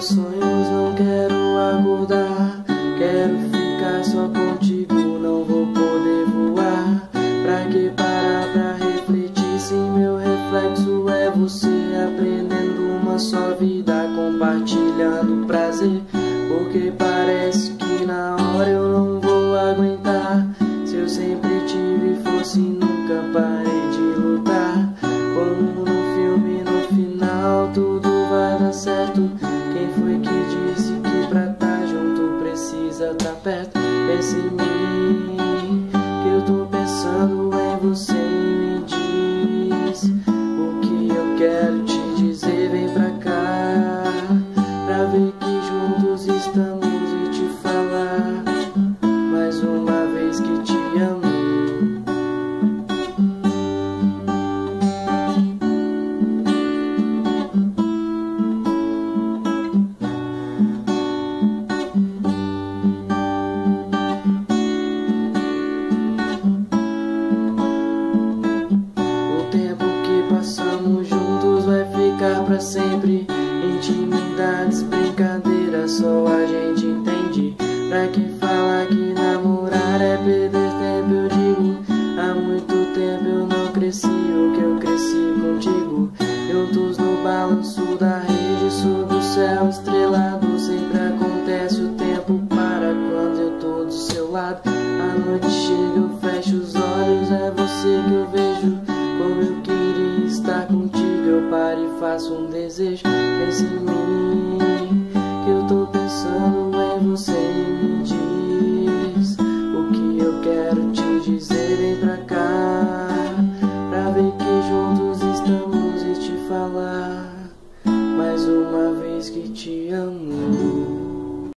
sonhos não quero acordar. Quero ficar só contigo, não vou poder voar. Pra que parar pra refletir se meu reflexo é você? Aprendendo uma só vida, compartilhando prazer. Porque parece que na hora eu não vou aguentar. Se eu sempre tive força e nunca parei de lutar. Como no filme, no final tudo vai dar certo. Quem foi que disse que pra tá junto precisa tá perto? Pensa em mim, que eu tô pensando em você. E me diz o que eu quero te dizer. Vem pra cá, pra ver que juntos estamos e te falar mais uma vez que te amo. O tempo que passamos juntos vai ficar pra sempre. Intimidades, brincadeiras, só a gente entende. Pra quem fala que namorar é perder tempo, eu digo: há muito tempo eu não cresci o que eu cresci contigo. Juntos no balanço da rede, sob o céu estrelado. Sempre acontece, o tempo para quando eu tô do seu lado. A noite chega, eu fecho os olhos, é você que eu vejo. Como eu queria estar contigo, eu paro e faço um desejo. Pensa em mim,